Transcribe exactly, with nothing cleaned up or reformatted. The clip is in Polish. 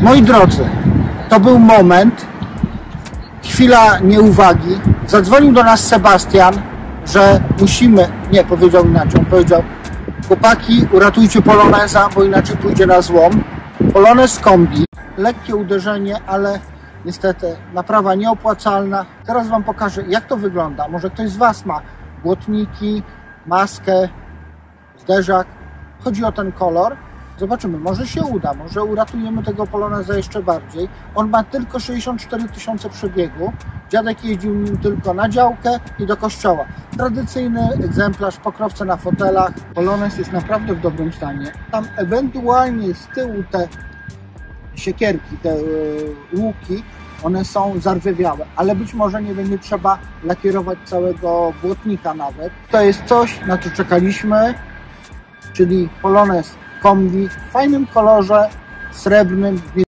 Moi drodzy, to był moment, chwila nieuwagi. Zadzwonił do nas Sebastian, że musimy, nie, powiedział inaczej, on powiedział: chłopaki, uratujcie Poloneza, bo inaczej pójdzie na złom. Polonez kombi, lekkie uderzenie, ale niestety naprawa nieopłacalna. Teraz wam pokażę, jak to wygląda. Może ktoś z was ma błotniki, maskę, zderzak. Chodzi o ten kolor. Zobaczymy, może się uda, może uratujemy tego Poloneza jeszcze bardziej. On ma tylko sześćdziesiąt cztery tysiące przebiegu. Dziadek jeździł nim tylko na działkę i do kościoła. Tradycyjny egzemplarz, pokrowce na fotelach. Polonez jest naprawdę w dobrym stanie. Tam ewentualnie z tyłu te siekierki, te łuki, one są zarzewiałe, ale być może nie będzie trzeba lakierować całego błotnika nawet. To jest coś, na co czekaliśmy, czyli Polonez kombi w fajnym kolorze srebrnym.